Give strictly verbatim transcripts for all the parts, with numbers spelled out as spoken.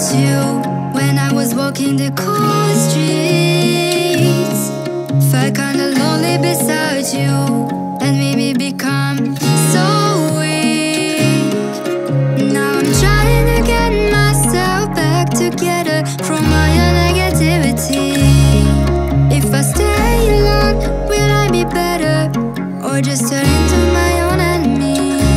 you when I was walking the cold streets. Felt kinda lonely beside you, and made me become so weak. Now I'm trying to get myself back together from all your negativity. If I stay alone, will I be better, or just turn into my own enemy?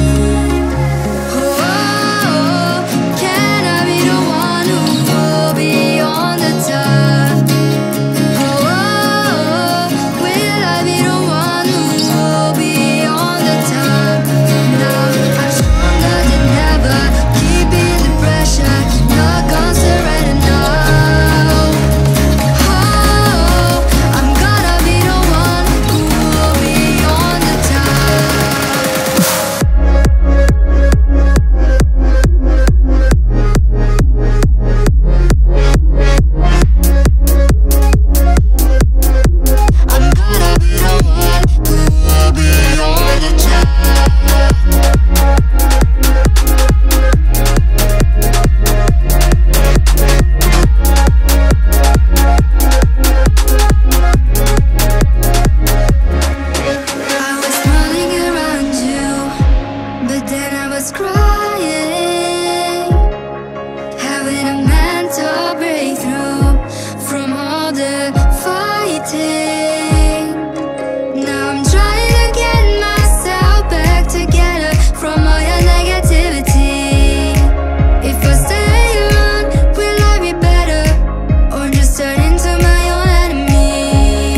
Crying, having a mental breakthrough from all the fighting. Now I'm trying to get myself back together from all your negativity. If I stay alone, will I be better, or just turn into my own enemy?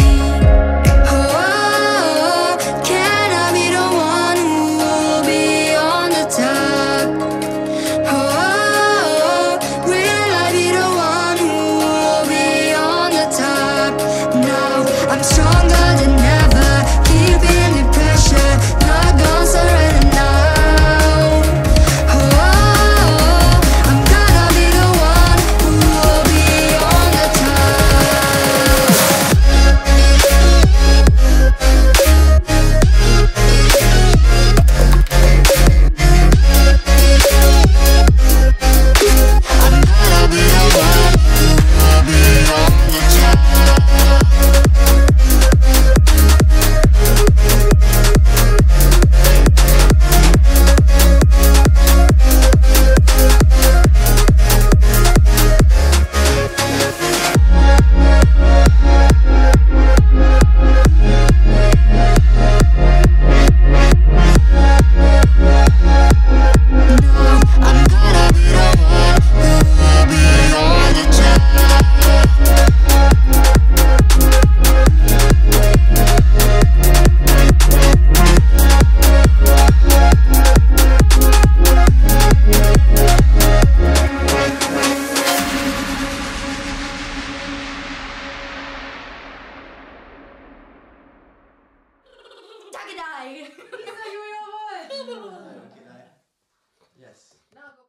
Oh, can I be the one who will be on the top? Oh, will I be the one who will be on the top? Now I'm stronger than ever, keeping the pressure, not gonna surrender now. Oh, I'm gonna be the one who will be on the top. Dai! Yes. No,